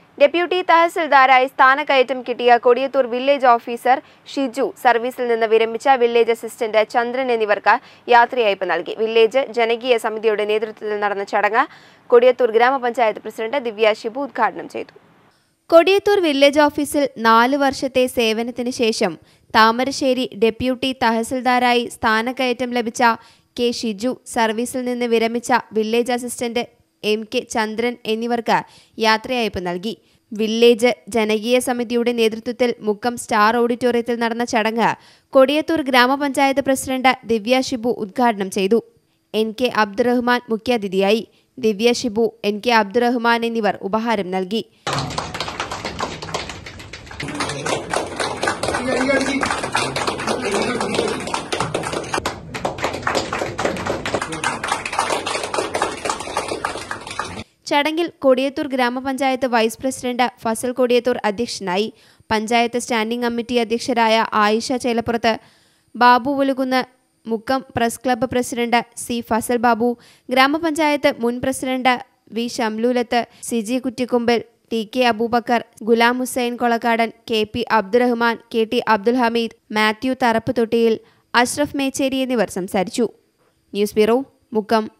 Deputy തഹസിൽദാരായി സ്ഥാനക്കയറ്റം കിട്ടിയ Kodiyathur village officer Shiju സർവീസിൽ നിന്ന് വിരമിച്ച വില്ലേജ് അസിസ്റ്റന്റ് ചന്ദ്രൻ എന്നിവർക്ക് യാത്രയയപ്പ് നൽകി. വില്ലേജ് ജനകീയ സമിതിയുടെ നേതൃത്വത്തിൽ നടന്ന ചടങ്ങ് കൊടിയത്തൂർ ഗ്രാമപഞ്ചായത്ത് പ്രസിഡന്റ് ദിവ്യ ഷിബു ഉദ്ഘാടനം ചെയ്തു. കൊടിയത്തൂർ വില്ലേജ് ഓഫീസിൽ 4 വർഷത്തെ സേവനത്തിന് ശേഷം താമരശ്ശേരി ഡെപ്യൂട്ടി തഹസിൽദാരായി സ്ഥാനക്കയറ്റം ലഭിച്ച കെ ഷിജു സർവീസിൽ നിന്ന് വിരമിച്ച വില്ലേജ് അസിസ്റ്റന്റ് MK ചന്ദ്രൻ എന്നിവർക്ക് യാത്രയയപ്പ് നൽകി. വില്ലേജ് ജനകീയ സമിതിയുടെ നേതൃത്വത്തിൽ മുക്കം സ്റ്റാർ ഓഡിറ്റോറിയത്തിൽ നടന്ന ചടങ്ങ് കൊടിയത്തൂർ ഗ്രാമപഞ്ചായത്ത് പ്രസിഡന്റ് ദിവ്യ ഷിബു ഉദ്ഘാടനം ചെയ്തു. NK അബ്ദുറഹ്മാൻ മുഖ്യാതിഥിയായി. ദിവ്യ ഷിബു, NK അബ്ദുറഹ്മാൻ എന്നിവർ ഉപഹാരം നൽകി. ചടങ്ങിൽ കൊടിയത്തൂർ ഗ്രാമപഞ്ചായത്ത് വൈസ് പ്രസിഡന്റ് ഫസൽ കൊടിയത്തൂർ അധ്യക്ഷനായി. പഞ്ചായത്ത് സ്റ്റാൻഡിംഗ് കമ്മിറ്റി അധ്യക്ഷരായ Ayisha Chelappurath, Babu Olukunnu, Mukkam press club president C Fasal Babu, ഗ്രാമപഞ്ചായത്ത് മുൻ president V Shamlulath, Siji Kuttikkombil, TK Abubakar, Ghulam Hussain Kolakkadan, KP Abdurahman, KT Abdul Hameed, Mathew Tharappu Thottiyil, Ashraf Mecheri എന്നിവർ സംസാരിച്ചു. News bureau, Mukkam.